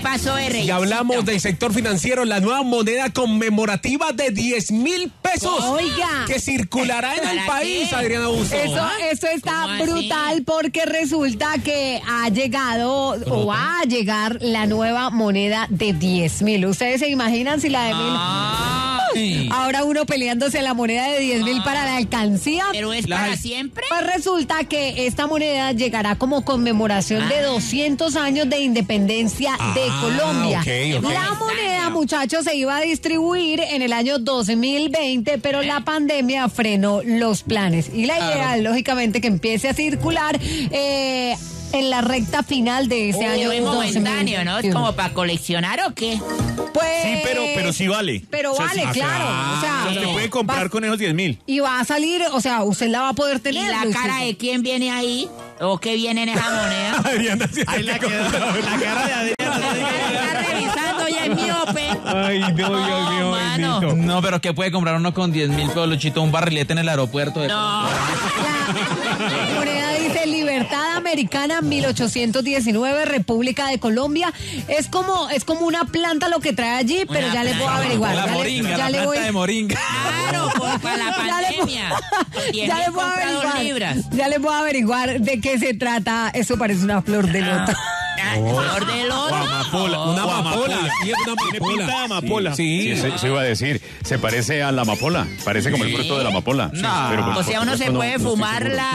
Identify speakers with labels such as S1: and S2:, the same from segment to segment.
S1: pasó, R?
S2: Y hablamos del sector financiero, la nueva moneda conmemorativa de 10.000 pesos.
S3: Oiga.
S2: Que circulará en el país, Adriana Busto.
S3: Eso está
S1: ¿Cómo
S3: brutal
S1: así?
S3: porque resulta que ha llegado o va a llegar la nueva moneda de 10.000. ¿Ustedes se imaginan si la de 1.000? Ahora uno peleándose la moneda de 10.000 para la alcancía.
S1: ¿Pero es para siempre?
S3: Pues resulta que esta moneda llegará como conmemoración de 200 años de independencia de Colombia.
S2: Ok.
S3: La moneda, muchachos, se iba a distribuir en el año 2020, pero la pandemia frenó los planes. Y la idea, lógicamente, que empiece a circular en la recta final de ese año
S1: Es momentáneo, ¿no? ¿Es
S3: 2021.
S1: como para coleccionar o qué?
S3: Pues,
S4: Sí, pero sí vale.
S3: Pero
S4: O sea,
S3: vale,
S4: sí,
S3: claro. O sea,
S4: Usted puede comprar con esos 10.000.
S3: y va a salir, o sea, usted la va a poder
S1: ¿Y
S3: tener.
S1: la
S3: Luisito.
S1: cara de quién viene ahí? ¿O qué viene en esa moneda?
S2: Adriana, sí,
S4: La cara de Adriana.
S1: Está revisando ya el miope.
S2: Ay, no, Dios mío,
S1: mano.
S2: bendito.
S5: No, pero ¿qué puede comprar uno con 10.000 pesos, Luchito? Un barrilete en el aeropuerto.
S1: No.
S3: La moneda dice Libertad Americana 1819, República de Colombia. Es como una planta lo que trae allí, pero
S1: Una
S3: ya les voy a
S1: planta.
S3: averiguar.
S5: La
S3: Ya le-
S5: moringa,
S3: ya
S5: la
S3: le
S5: planta
S3: voy-
S5: de moringa.
S1: Claro, pues para la
S3: Ya le-
S1: pandemia.
S3: Ya les voy a averiguar.
S1: 2
S3: Ya les voy a averiguar de qué se trata. Eso parece una flor de loto.
S1: Flor del otro.
S4: Amapola.
S2: Una amapola. Sí, es una
S4: Tiene pinta de amapola.
S2: Sí.
S6: Sí, se iba a decir, se parece a la amapola, parece como el fruto de la amapola. Sí,
S5: No.
S6: pero pues,
S1: O sea,
S6: por
S1: uno se
S6: supuesto,
S1: puede
S6: no estoy
S1: fumar
S6: seguro.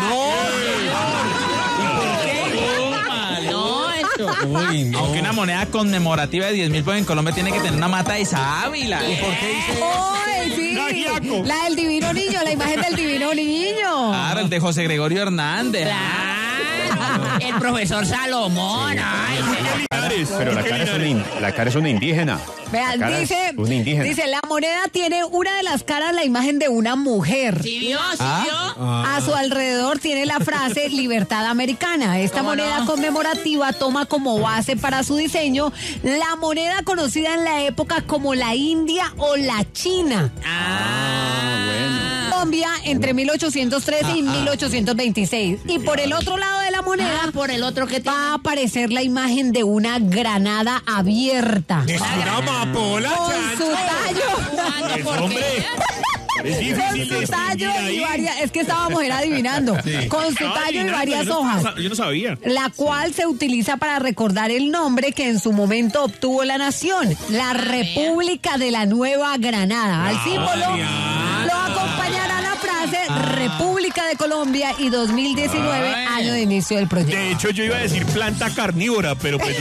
S1: No,
S2: Uy, no.
S5: Aunque una moneda conmemorativa de 10.000 pesos en Colombia tiene que tener una mata de sábila. ¿Y por qué dice?
S3: ¡Ay, sí!
S4: Nagiaco.
S3: La del divino niño, la imagen del divino niño.
S5: Claro, el de José Gregorio Hernández.
S1: claro. El profesor Salomón. Ay,
S6: Pero la cara es una indígena.
S3: Vean,
S6: La cara es
S3: dice,
S6: una indígena.
S3: dice, la moneda tiene una de las caras la imagen de una mujer.
S1: ¿sí vio? ¿Sí vio?
S3: A su alrededor tiene la frase Libertad Americana. Esta
S1: ¿Cómo
S3: moneda
S1: no?
S3: conmemorativa toma como base para su diseño la moneda conocida en la época como la India o la China. Colombia entre 1813 y 1826. Y por el otro lado de la moneda
S1: Por el otro que tiene.
S3: va a aparecer la imagen de una granada abierta.
S2: Es una amapola,
S3: Con su
S2: chancho.
S3: tallo.
S1: Porque
S4: Es
S3: Con
S4: difícil
S3: su tallo
S4: distinguir
S3: y
S4: ahí.
S3: varias, es que estábamos era adivinando, con su
S4: Estaba
S3: tallo y
S4: adivinando,
S3: varias
S4: yo no-
S3: hojas,
S4: Yo no sabía.
S3: la cual se utiliza para recordar el nombre que en su momento obtuvo la nación, la República de la Nueva Granada. Al símbolo lo acompañará la frase República de Colombia y 2019, año de inicio del proyecto.
S4: De hecho, yo iba a decir planta carnívora, pero pues
S3: Yo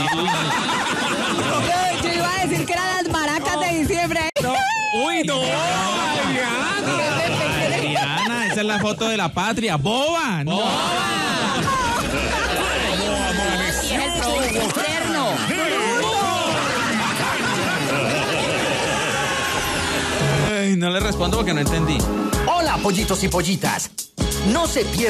S3: iba a decir que eran las maracas de diciembre.
S2: Uy, no.
S5: Adriana, esa es la foto de la patria. ¡Boba! ¡No!
S1: y es el producto externo.
S5: Ay, no le respondo porque no entendí.
S7: Hola, pollitos y pollitas. No se pierdan.